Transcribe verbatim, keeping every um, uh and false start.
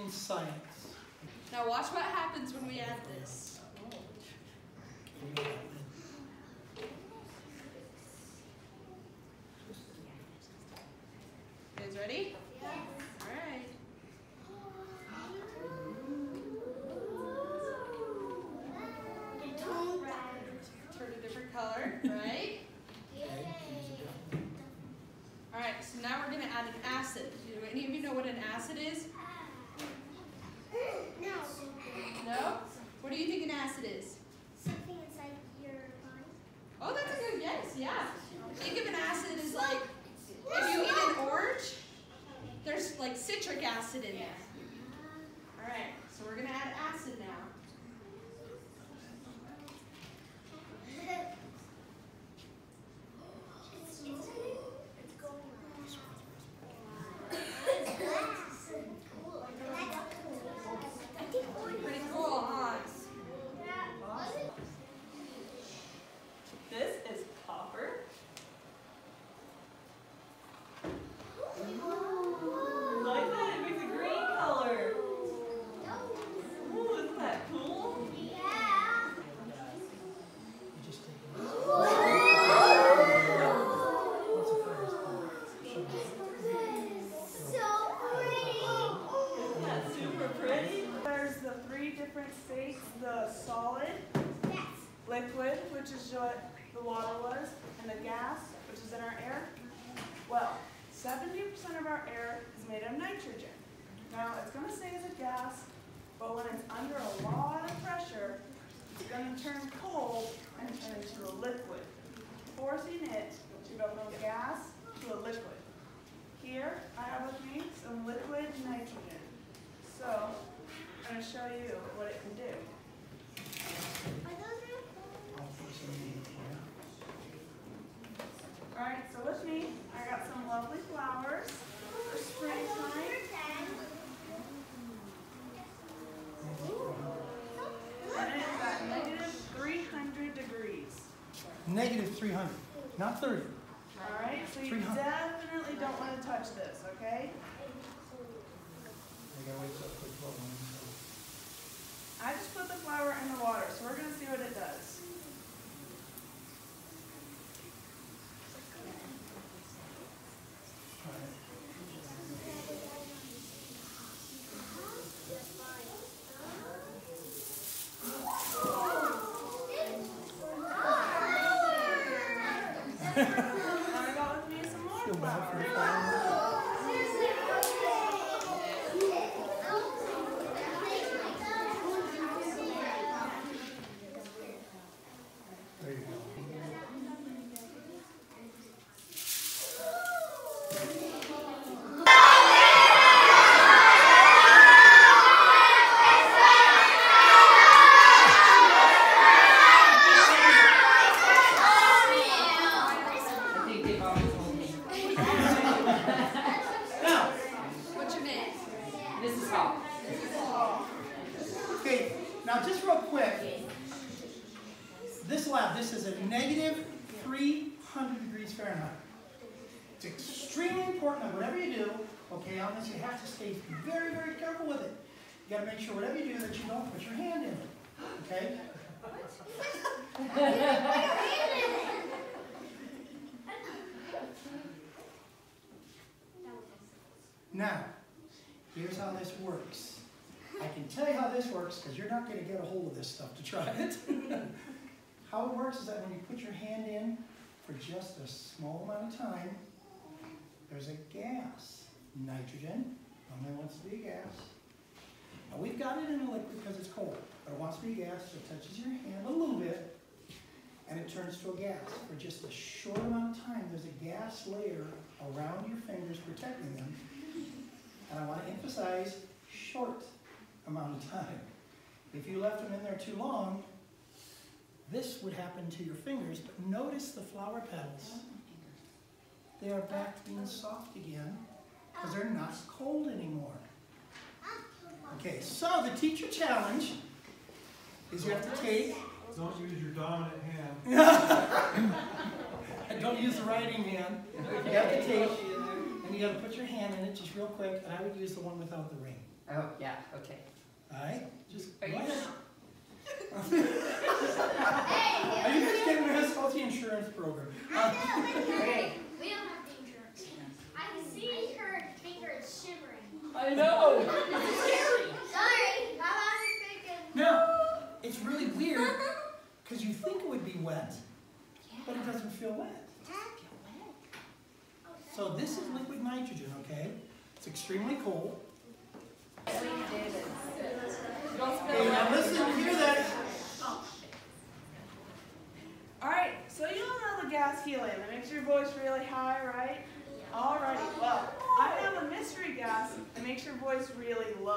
in science. Now watch what happens when we add this. You guys ready? Yes. All right. Turn a different color, right? All right, so now we're going to add an acid. Do any of you know what an acid is? No. No? What do you think an acid is? Something inside your body. Oh, that's a good guess, yeah. Think of an acid as like, if you eat an orange, there's like citric acid in there. All right, so we're going to add acid now. Pretty cool, huh? This is copper. Like that, it makes a green color. Ooh, isn't that cool? Yeah. You just take it. So pretty. Isn't that super pretty? There's the three different states, the solid, Yes. liquid, which is what the water was, and the gas, which is in our air. Well, seventy percent of our air is made of nitrogen. Now, it's going to stay as a gas, but when it's under a lot of pressure, it's going to turn cold and turn into a liquid, forcing it to go from a gas to a liquid. Here, I have with me some liquid nitrogen. So, I'm going to show you what it can do. Are those real Alright, so with me, I got some lovely flowers for springtime. And it's at negative three hundred degrees. Negative three hundred, not thirty. Alright, so you three hundred. definitely don't want to touch this, okay? I just put the flower in the water, so we're going to see what it does. Now I got with me some more flowers. There you go. Now, What's your name? This is Paul. okay, now just real quick, this lab, this is at negative three hundred degrees Fahrenheit. It's extremely important that whatever you do, okay, on this you have to stay very, very careful with it. You got to make sure whatever you do that you don't put your hand in it, okay? Now, here's how this works. I can tell you how this works because you're not going to get a hold of this stuff to try it. How it works is that when you put your hand in for just a small amount of time, there's a gas, nitrogen, only wants to be a gas. Now we've got it in a liquid because it's cold, but it wants to be a gas, so it touches your hand a little bit, and it turns to a gas. For just a short amount of time, there's a gas layer around your fingers protecting them. And I want to emphasize short amount of time. If you left them in there too long, this would happen to your fingers, but notice the flower petals. They are back to being soft again because they're not cold anymore. Okay, so the teacher challenge is you have to take... Don't use your dominant hand. Don't use the writing hand. You have to take, and you got to put your hand in it just real quick, and I would use the one without the ring. Oh, yeah, okay. All right, just Are you go ahead. Hey, Are you guys getting this healthy insurance program? Uh, Okay. we don't have the insurance. I can see her finger is shivering. I know. Sorry, how long is thinking? Now, it's really weird because you think it would be wet, but it doesn't feel wet. So this is liquid nitrogen, okay? It's extremely cold. Okay, now listen, hear that. All right, so you all know the gas helium. It makes your voice really high, right? Alrighty, well, I have a mystery gas that makes your voice really low.